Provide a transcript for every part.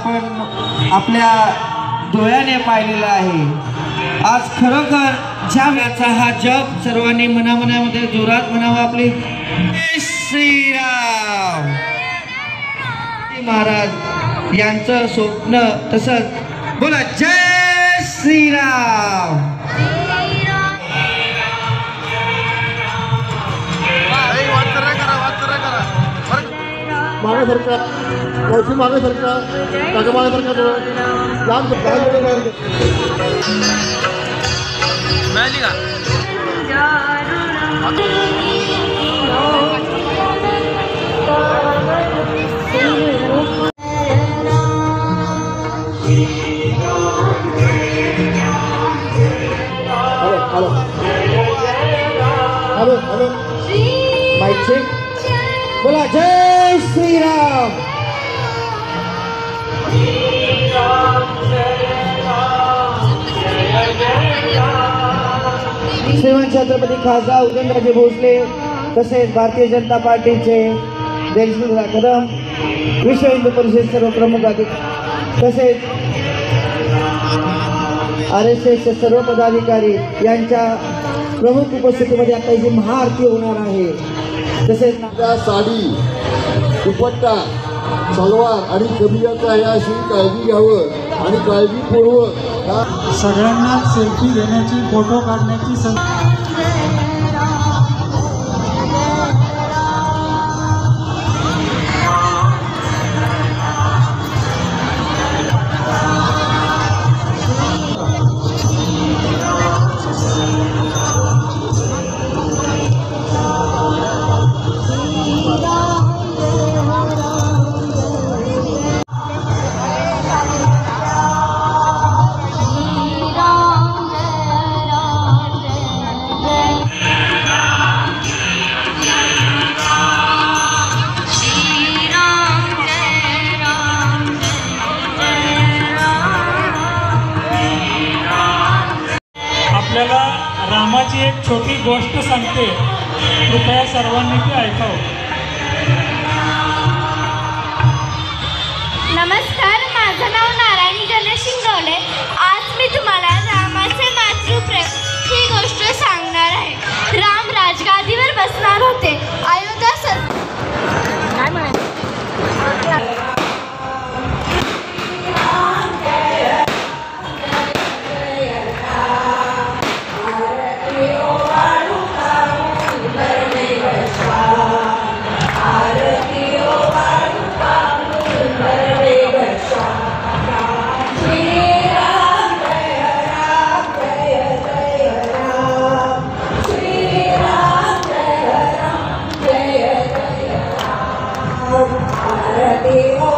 आपण आपल्या डोळ्याने पाहिलेला आहे। आज खरोखर ज्या याचा हा जप सर्वांनी मनामध्ये जोरात म्हणावा आपले जय श्रीराम। महाराज यांचं स्वप्न तसंच बोला जय श्रीराम। मागे सरकार कौशी मागे सरकार काका मागे सरकार लांब मिळाली का? Hello hello hello mike check बोला जय श्रीराम। श्रीमान छत्रपती खासदार उदयनराजे भोसले तसेच भारतीय जनता पार्टीचे देशमुख कदम विश्व हिंदू परिषद सर्व प्रमुख अधिकारी तसेच RSS सर्व पदाधिकारी यांच्या प्रमुख उपस्थितीमध्ये आता ही महाआरती होणार आहे। तसेच साडी दुपट्टा सलवार आणि कबियाचा याशी काळजी घ्यावं आणि काळजीपूर्वक सगळ्यांना सेल्फी घेण्याची फोटो काढण्याची संधी। आपल्याला रामाची एक छोटी गोष्ट सांगते, कृपया सर्वांनी ती ऐकावं। नमस्कार, माझं नाव नारायणी गणेश शिंगवले। आज मी तुम्हाला रामाचे मातृप्रेम ही गोष्ट सांगणार आहे। राम राजगादीवर बसणार होते। अयोध्या काय म्हणायचं Hare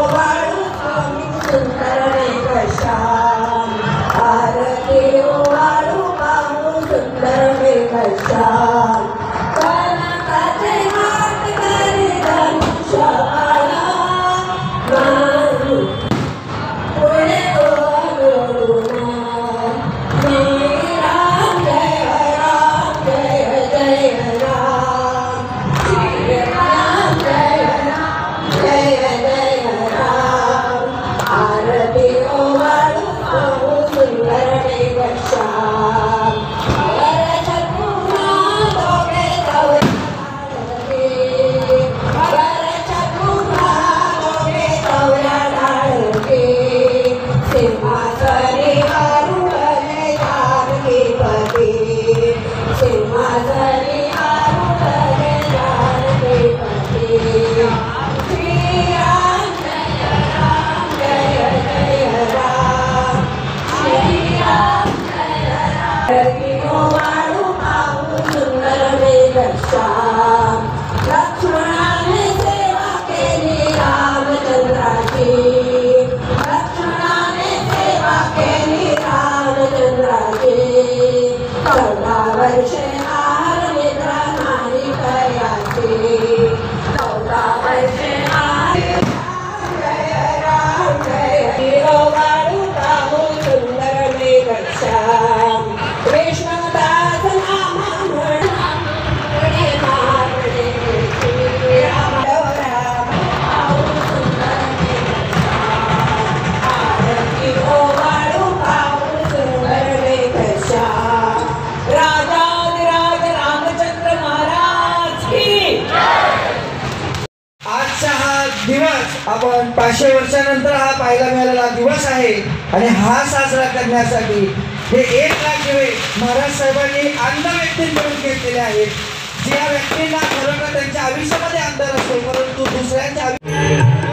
आपण 500 वर्षानंतर हा पाहायला मिळालेला दिवस आहे आणि हा साजरा करण्यासाठी हे 1 लाख दिवे महाराज साहेबांनी अंध व्यक्तींकडून घेतलेले आहेत. ज्या व्यक्तींना खरोखर त्यांच्या आयुष्यामध्ये अंधार असतो परंतु दुसऱ्यांच्या